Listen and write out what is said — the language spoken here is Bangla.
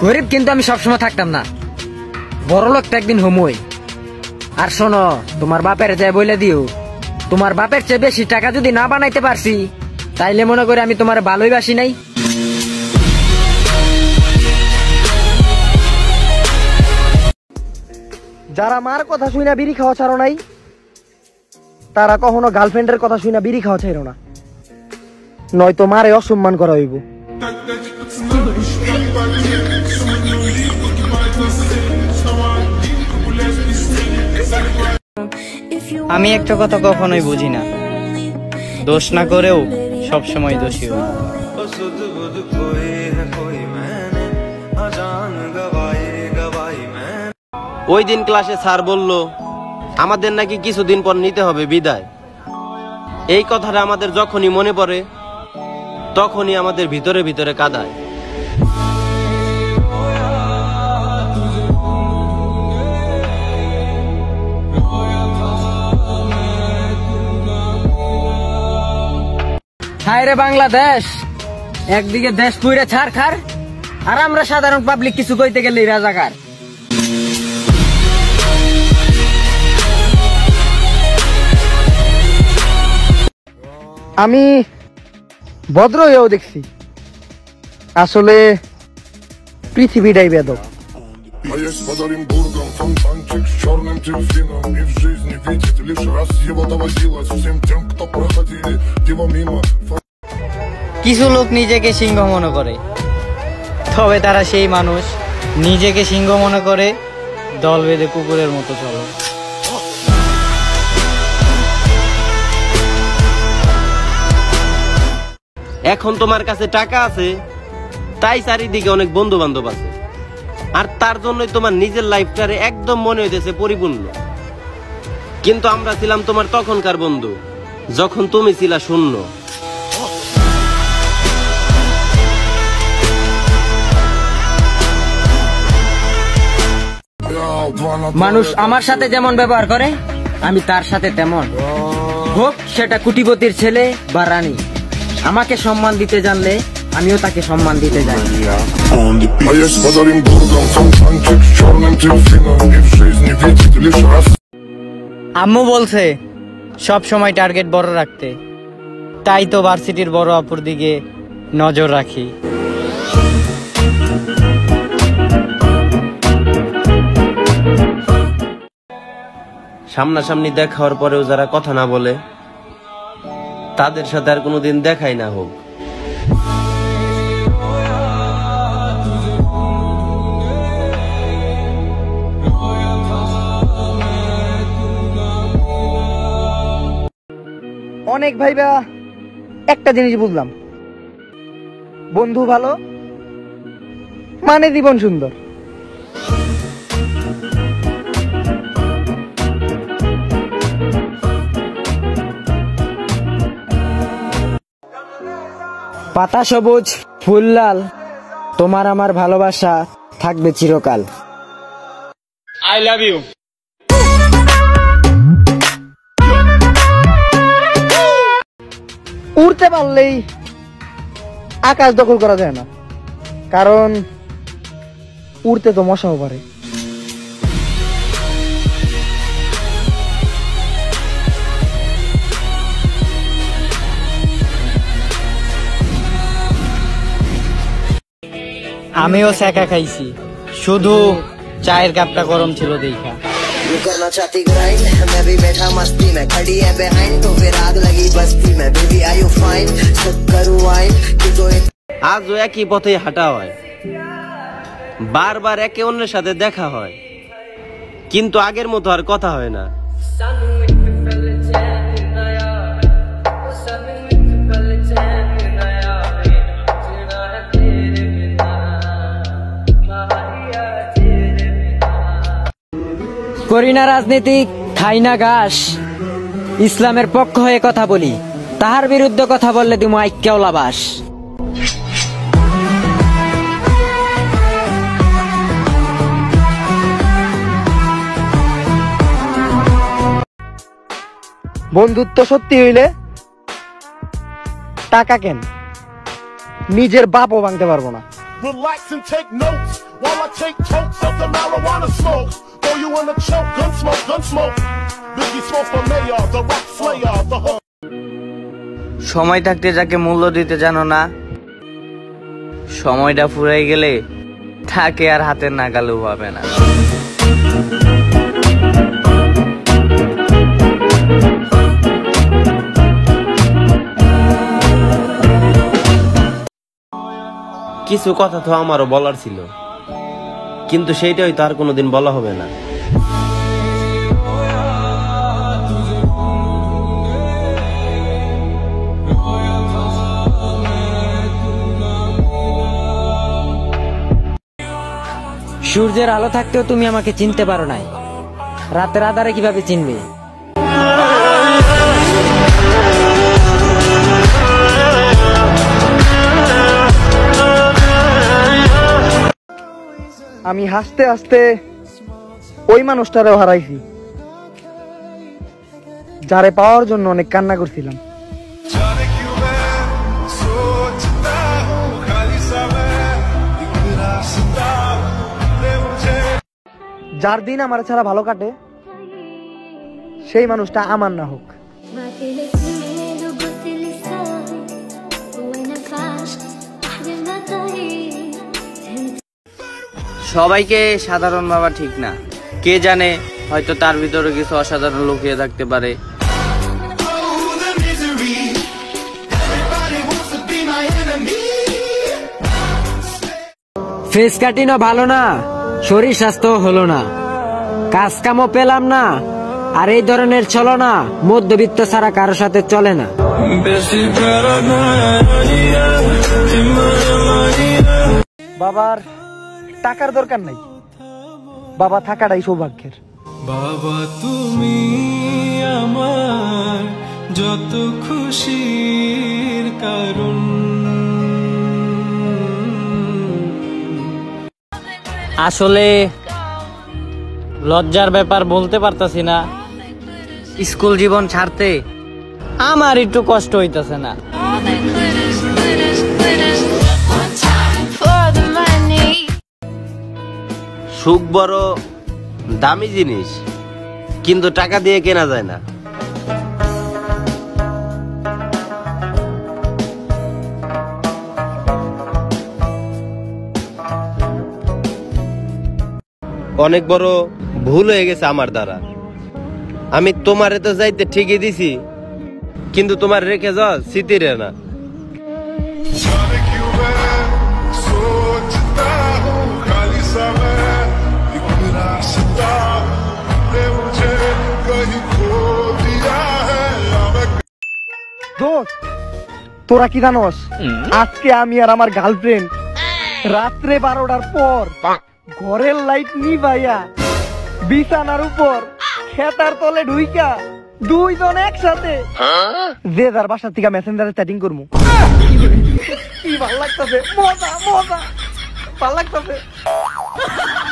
গরিব কিন্তু আমি সবসময় থাকতাম না, বড় লোকটা একদিন হমই। আর শোনো, তোমার বাপের যে বলে দিও, তোমার বাপের চেয়ে বেশি টাকা যদি না বানাইতে পারছি, তাইলে মনে করি আমি তোমার ভালোই বাসি নাই। যারা মার কথা শুনে বিড়ি খাওয়া ছাড়ো নাই, তারা কখনো গার্লফ্রেন্ডের কথা শুনে বিড়ি খাওয়া ছাড়ো না, নয়তো মারে অসম্মান করা হইব। আমি একটা কথা কখনোই বুঝি না, দোষ না করেও সবসময় দোষী হই। ওই দিন ক্লাসে স্যার বলল আমাদের নাকি কিছুদিন পর নিতে হবে বিদায়। এই কথাটা আমাদের যখনই মনে পড়ে তখনই আমাদের ভিতরে ভিতরে কাঁদায়। হায় রে বাংলাদেশ, একদিকে দেশ পুইরা ছাড়খার, আর আমরা সাধারণ পাবলিক কিছু কইতে গেলেই রাজাকার। আমি ভদ্র হয়েও দেখছি, আসলে পৃথিবীটাই বেদক। А есть под Оренбургом фонтанчик с черным дельфином. И в жизни видеть лишь раз его доводилось всем тем, кто проходили его мимо. কিছু লোক নিজেকে সিংহ মনে করে, তবে তারা সেই মানুষ নিজেকে সিংহ মনে করে দল বেঁধে কুকুরের মতো চলে। এখন তোমার কাছে টাকা আছে, তাই চারিদিকে অনেক বন্ধু বান্ধব আছে, আর তার জন্যই তোমার নিজের লাইফটারে একদম মনে হইতেছে পরিপূর্ণ। কিন্তু আমরা ছিলাম তোমার তখনকার বন্ধু, যখন তুমি ছিলা শূন্য। মানুষ আমার সাথে যেমন ব্যবহার করে, আমি তার সাথে তেমন। হোক সেটা কোটিপতির ছেলে বা রানী, আমাকে সম্মান দিতে জানলে আমিও তাকে সম্মান দিতে জানি। А есть под Оренбургом фонтанчик с черным дельфином. И в жизни видеть лишь раз. আম্মু বলছে সব সময় টার্গেট বড় রাখতে, তাই তো ভার্সিটির বড় আপুর দিকে নজর রাখি। সামনাসামনি দেখা হওয়ার পরেও যারা কথা না বলে, তাদের সাথে আর কোনোদিন দেখাই না হোক। অনেক ভাইবা একটা জিনিস বুঝলাম, বন্ধু ভালো মানে জীবন সুন্দর। পাতা সবুজ ফুল লাল, তোমার আমার ভালোবাসা থাকবে চিরকাল। I love you. উড়তে পারলেই আকাশ দখল করা যায় না, কারণ উড়তে তো মশাও পারে। আমিও ছ্যাঁকা খাইছি, শুধু চায়ের কাপটা গরম ছিল দেখা। करना चाहती ग्राइंड, मैं भी बैठा मस्ती में, खड़ी है बिहाइंड तो फिर आग लगी बस्ती में। बेबी आर यू फाइन, सब करूं वाइन कि तो আজও একই পথে হাঁটা হয়, বারবার একে অন্যের সাথে দেখা হয়, কিন্তু আগের মতো আর কথা হয় না। করি না রাজনীতি, খাই না ঘাস, ইসলামের পক্ষ হয়ে কথা বলি, তাহার বিরুদ্ধে কথা বললে দিমু আইক্যাওলা বাস। বন্ধুত্ব সত্যি হইলে টাকা কেন, নিজের বাপও ভাঙতে পারবো না। Relax and take notes while I take totes of the marijuana smoke. Throw you in a choke, gun smoke. Biggie smoke for mayor, the rock slayer, the whole. সময় থাকতে যাকে মূল্য দিতে জানো না, সময়টা ফুরাই গেলে তাকে আর হাতের নাগালেও পাবে না। কিছু কথা তো আমারও বলার ছিল, কিন্তু সেইটাই তো আর কোনোদিন বলা হবে না। সূর্যের আলো থাকতেও তুমি আমাকে চিনতে পারো নাই, রাতের আধারে কিভাবে চিনবে? আমি হাসতে হাসতে ওই মানুষটারেও হারাইছি, যারে পাওয়ার জন্য অনেক কান্না করছিলাম। যার দিন আমার ছাড়া ভালো কাটে সেই মানুষটা আমার না হোক। সবাইকে সাধারণ ভাবা ঠিক না, কে জানে হয়তো তার ভিতরে কিছু অসাধারণ লুকিয়ে থাকতে পারে। ফেস কাটিনও ভালো না, শরীর স্বাস্থ্য হলো না, কাজ কামও পেলাম না, আর এই ধরনের চলো না মধ্যবিত্ত ছাড়া কারোর সাথে চলে না। বাবার টাকার দরকার নাই, বাবা থাকাটাই সৌভাগ্যের। বাবা তুমি আমার যত খুশির কারণ। আসলে লজ্জার ব্যাপার বলতে পারতাছি না, স্কুল জীবন ছাড়তে আমার একটু কষ্ট হইতাছে না। সুখ বড় দামি জিনিস, কিন্তু টাকা দিয়ে কেনা যায় না। অনেক বড় ভুল হয়ে গেছে আমার দ্বারা। আমি তোমারে তো যাইতে ঠিকই দিছি, কিন্তু তোমার রেখে যাওয়া স্মৃতিরে না। দোস্ত, তোরা কি জানোস আজকে আমি আর আমার গার্লফ্রেন্ড রাত্রে 12টার পর ঘরের লাইট নিভাইয়া বিছানার উপর খেতার তলে ঢুইকা দুইজন একসাথে যে যার বাসার থেকে মেসেঞ্জারে চ্যাটিং করবো। কি ভাল লাগতেছে, মজা মজা ভাল লাগতেছে।